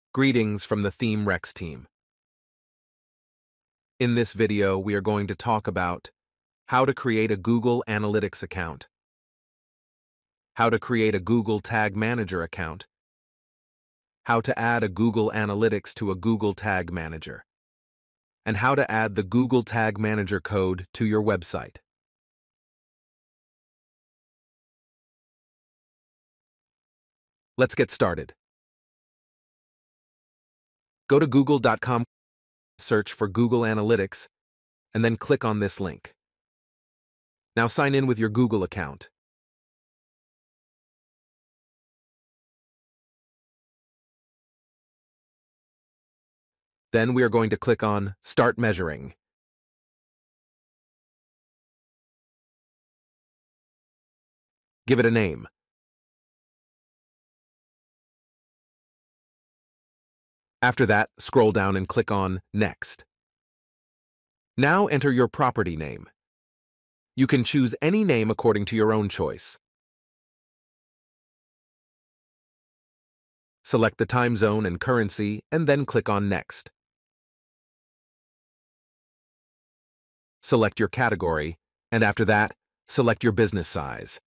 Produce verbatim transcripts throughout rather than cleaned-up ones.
Greetings from the Themerex team. In this video, we are going to talk about how to create a Google Analytics account, how to create a Google Tag Manager account, how to add a Google Analytics to a Google Tag Manager, and how to add the Google Tag Manager code to your website. Let's get started. Go to google dot com, search for Google Analytics, and then click on this link. Now sign in with your Google account. Then we are going to click on Start Measuring. Give it a name. After that, scroll down and click on Next. Now enter your property name. You can choose any name according to your own choice. Select the time zone and currency, and then click on Next. Select your category, and after that, select your business size.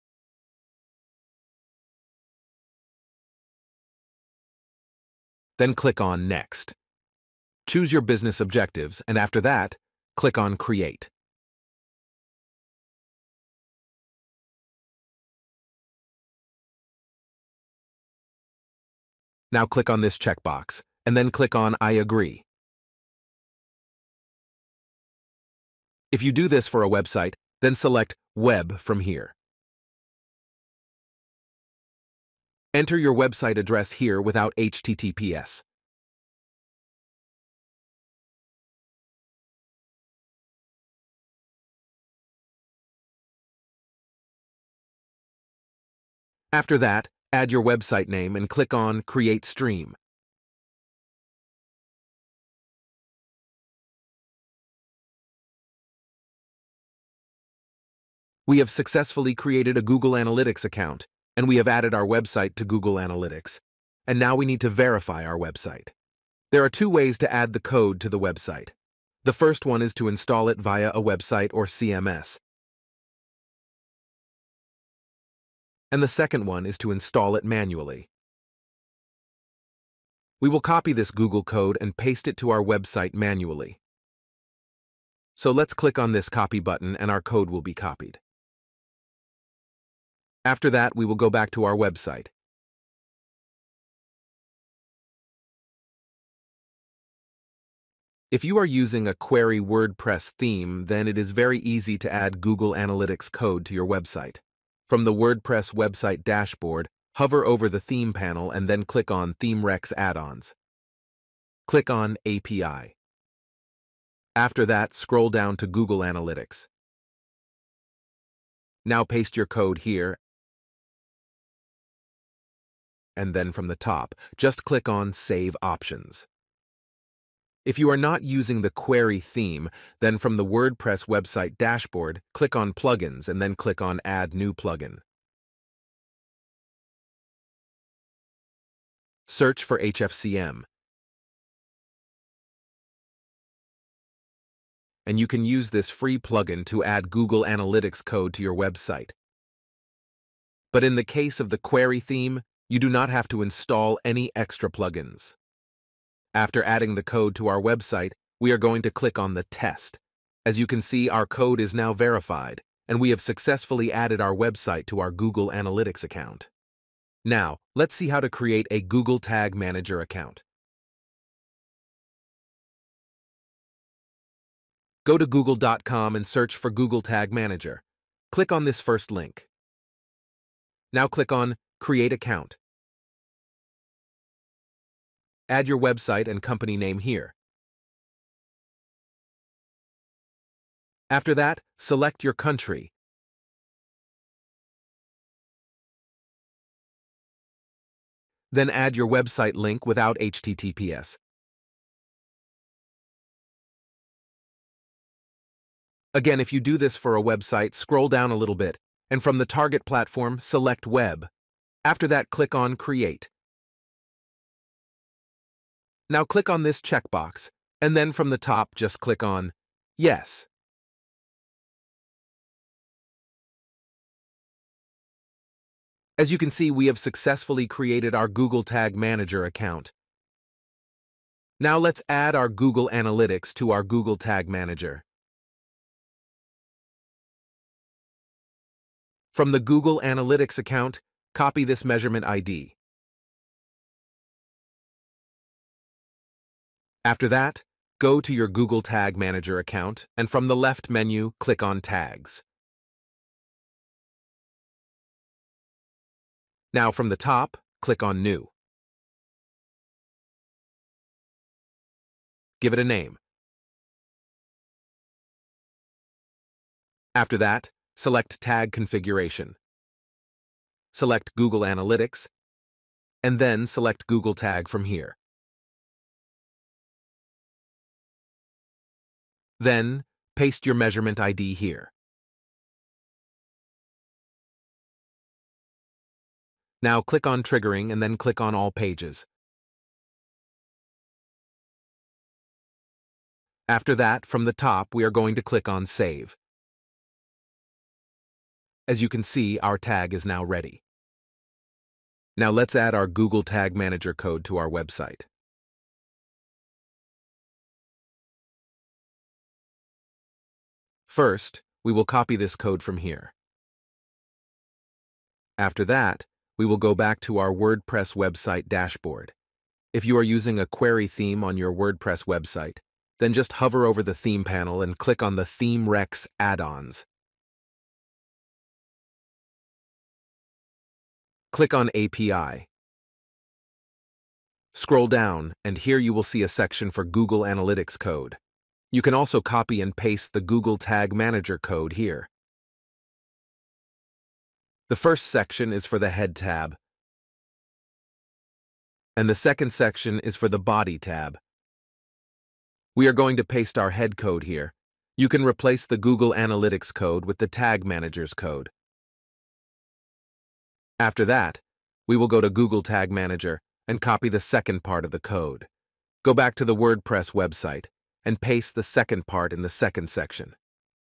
Then click on Next. Choose your business objectives, and after that, click on Create. Now click on this checkbox, and then click on I agree. If you do this for a website, then select Web from here. Enter your website address here without H T T P S. After that, add your website name and click on Create Stream. We have successfully created a Google Analytics account, and we have added our website to Google Analytics. And now we need to verify our website. There are two ways to add the code to the website. The first one is to install it via a website or C M S. And the second one is to install it manually. We will copy this Google code and paste it to our website manually. So let's click on this copy button and our code will be copied. After that, we will go back to our website. If you are using a query WordPress theme, then it is very easy to add Google Analytics code to your website. From the WordPress website dashboard, hover over the theme panel and then click on Themerex add-ons. Click on A P I. After that, scroll down to Google Analytics. Now paste your code here, and then from the top, just click on Save Options. If you are not using the query theme, then from the WordPress website dashboard, click on Plugins and then click on Add New Plugin. Search for H F C M. And you can use this free plugin to add Google Analytics code to your website. But in the case of the query theme, you do not have to install any extra plugins. After adding the code to our website, we are going to click on the test. As you can see, our code is now verified, and we have successfully added our website to our Google Analytics account. Now, let's see how to create a Google Tag Manager account. Go to google dot com and search for Google Tag Manager. Click on this first link. Now click on Create Account. Add your website and company name here. After that, select your country. Then add your website link without H T T P S. Again, if you do this for a website, scroll down a little bit, and from the target platform, select Web. After that, click on Create. Now click on this checkbox, and then from the top just click on Yes. As you can see, we have successfully created our Google Tag Manager account. Now let's add our Google Analytics to our Google Tag Manager. From the Google Analytics account, copy this measurement I D. After that, go to your Google Tag Manager account, and from the left menu, click on Tags. Now from the top, click on New. Give it a name. After that, select Tag Configuration. Select Google Analytics, and then select Google Tag from here. Then, paste your measurement I D here. Now click on Triggering and then click on All Pages. After that, from the top, we are going to click on Save. As you can see, our tag is now ready. Now let's add our Google Tag Manager code to our website. First, we will copy this code from here. After that, we will go back to our WordPress website dashboard. If you are using a query theme on your WordPress website, then just hover over the theme panel and click on the Themerex add-ons. Click on A P I. Scroll down, and here you will see a section for Google Analytics code. You can also copy and paste the Google Tag Manager code here. The first section is for the Head tab, and the second section is for the Body tab. We are going to paste our head code here. You can replace the Google Analytics code with the Tag Manager's code. After that, we will go to Google Tag Manager and copy the second part of the code. Go back to the WordPress website and paste the second part in the second section.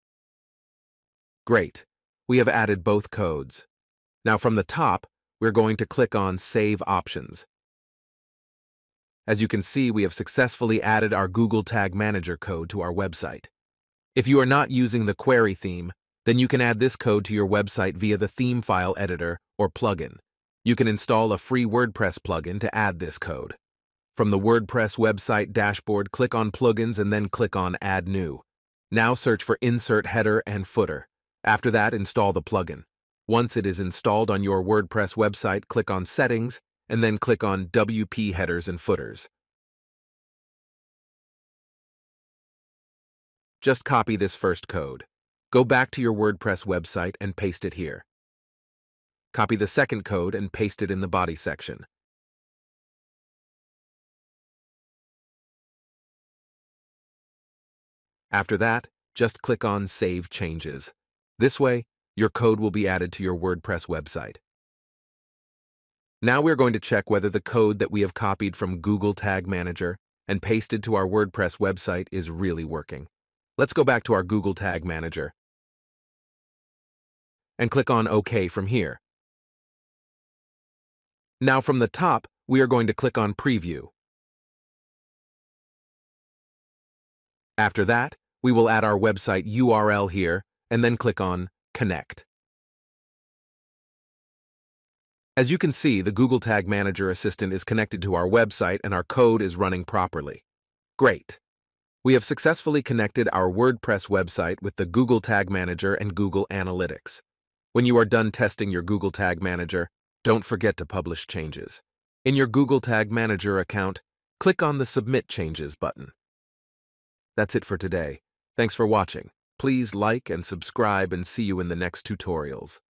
Great. We have added both codes. Now from the top, we're going to click on Save Options. As you can see, we have successfully added our Google Tag Manager code to our website. If you are not using the query theme, then you can add this code to your website via the theme file editor or plugin. You can install a free WordPress plugin to add this code. From the WordPress website dashboard, click on Plugins and then click on Add New. Now search for Insert Header and Footer. After that, install the plugin. Once it is installed on your WordPress website, click on Settings and then click on W P Headers and Footers. Just copy this first code. Go back to your WordPress website and paste it here. Copy the second code and paste it in the body section. After that, just click on Save Changes. This way, your code will be added to your WordPress website. Now we're going to check whether the code that we have copied from Google Tag Manager and pasted to our WordPress website is really working. Let's go back to our Google Tag Manager and click on OK from here. Now from the top, we are going to click on Preview. After that, we will add our website U R L here and then click on Connect. As you can see, the Google Tag Manager Assistant is connected to our website and our code is running properly. Great! We have successfully connected our WordPress website with the Google Tag Manager and Google Analytics. When you are done testing your Google Tag Manager, don't forget to publish changes. In your Google Tag Manager account, click on the Submit Changes button. That's it for today. Thanks for watching. Please like and subscribe and see you in the next tutorials.